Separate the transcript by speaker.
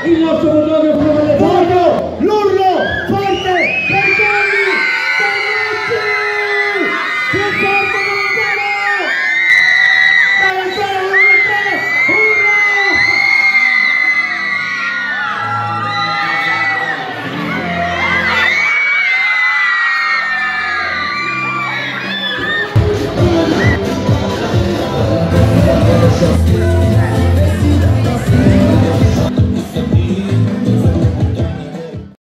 Speaker 1: il nostro fotografo delle foto, l'urlo forte per Tony Tonucci, più forte dall'ancora 1-3, urla!
Speaker 2: Just